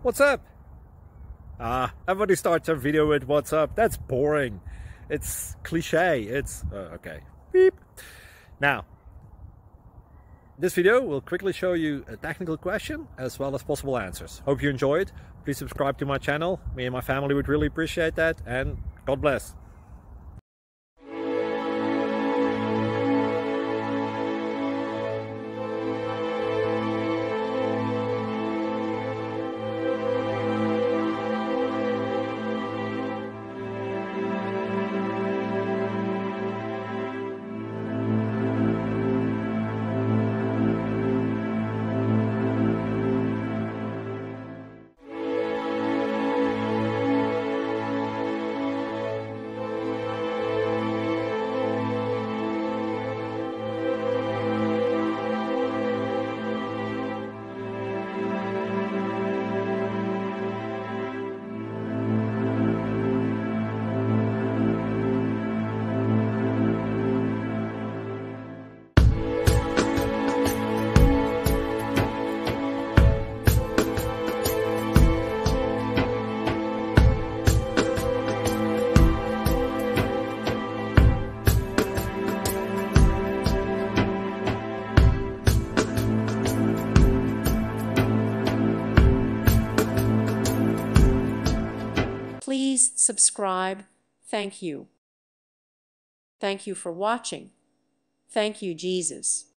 What's up? Everybody starts a video with what's up. That's boring. It's cliche. It's okay. Beep. Now, this video will quickly show you a technical question as well as possible answers. Hope you enjoy it. Please subscribe to my channel. Me and my family would really appreciate that, and God bless. Please subscribe. Thank you. Thank you for watching. Thank you, Jesus.